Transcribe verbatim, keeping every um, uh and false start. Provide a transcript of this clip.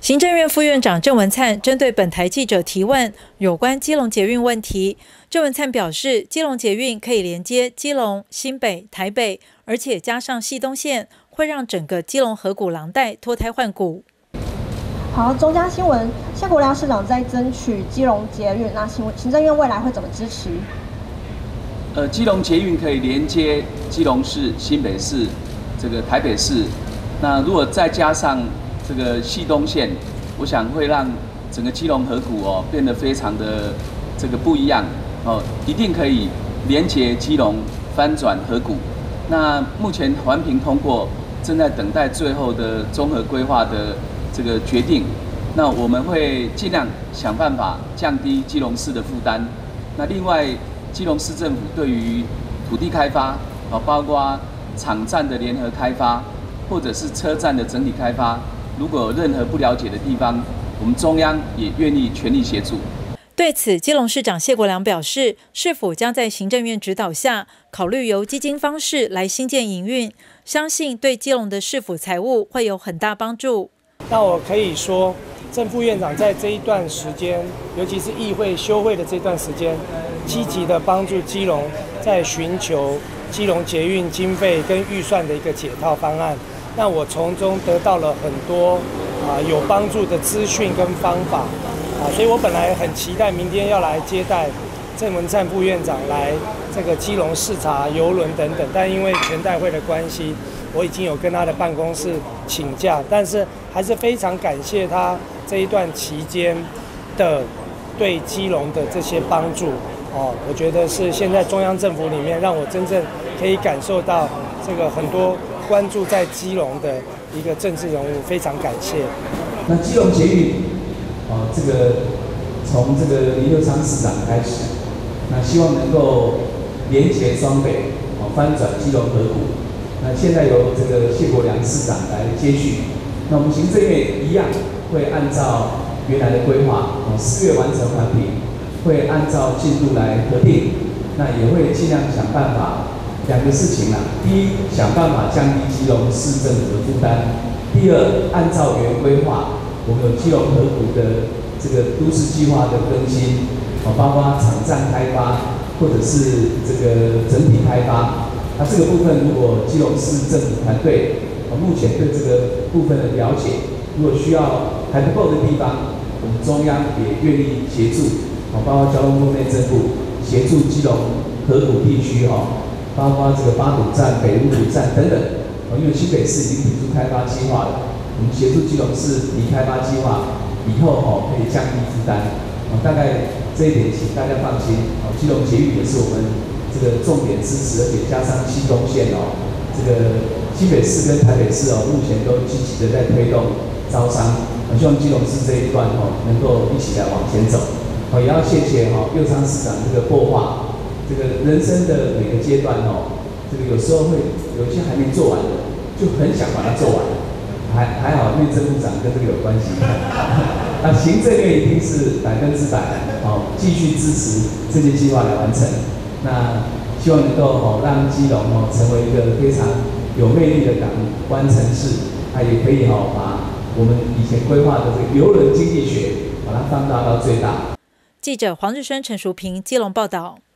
行政院副院长郑文灿针对本台记者提问有关基隆捷运问题，郑文灿表示，基隆捷运可以连接基隆、新北、台北，而且加上系东线，会让整个基隆河谷廊带脱胎换骨。 好，中嘉新闻，谢国良市长在争取基隆捷运，那行行政院未来会怎么支持？ 呃，基隆捷运可以连接基隆市、新北市、这个台北市，那如果再加上这个系东线，我想会让整个基隆河谷哦变得非常的这个不一样哦，一定可以连接基隆，翻转河谷。那目前环评通过，正在等待最后的综合规划的这个决定。那我们会尽量想办法降低基隆市的负担。那另外，基隆市政府对于土地开发哦，包括场站的联合开发，或者是车站的整体开发。如果有任何不了解的地方，我们中央也愿意全力协助。 对此，基隆市长谢国良表示，市府将在行政院指导下，考虑由基金方式来兴建营运，相信对基隆的市府财务会有很大帮助。 那我可以说，郑副院长在这一段时间，尤其是议会休会的这段时间，积极的帮助基隆在寻求基隆捷运经费跟预算的一个解套方案。那我从中得到了很多啊有帮助的资讯跟方法啊，所以我本来很期待明天要来接待郑文灿副院长来这个基隆视察邮轮等等，但因为全代会的关系，我已经有跟他的办公室请假，但是还是非常感谢他这一段期间的对基隆的这些帮助哦，我觉得是现在中央政府里面让我真正可以感受到这个很多关注在基隆的一个政治人物，非常感谢。 那基隆捷运，哦，这个从这个林右昌市长开始，那希望能够连结双北，哦，翻转基隆河谷。那现在由这个谢国良市长来接续。那我们行政院一样会按照原来的规划，哦，四月完成环评，会按照进度来核定，那也会尽量想办法。两个事情啦，第一，想办法降低基隆市政府的负担；第二，按照原规划，我们有基隆河谷的这个都市计划的更新，哦，包括场站开发或者是这个整体开发。那这个部分，如果基隆市政府团队哦目前对这个部分的了解，如果需要还不够的地方，我们中央也愿意协助，哦，包括交通部、内政部协助基隆河谷地区哦。包括这个八堵站、北五堵站等等，因为新北市已经提出开发计划了，我们协助基隆市提开发计划，以后哦可以降低负担，哦大概这一点请大家放心，哦基隆捷运也是我们这个重点支持，而且加上系东线哦，这个新北市跟台北市哦目前都积极的在推动招商，我希望基隆市这一段哦能够一起来往前走，哦也要谢谢哦右昌市长这个擘画。这个人生的每个阶段哦，这个有时候会有一些还没做完的，就很想把它做完。还还好，内政部长跟这个有关系。那行政院一定是百分之百哦，继续支持这些计划来完成。那希望能够哦让基隆哦成为一个非常有魅力的港湾城市，它也可以哦把我们以前规划的这个邮轮经济学把它放大到最大。 记者黄日升、陈淑平基隆报道。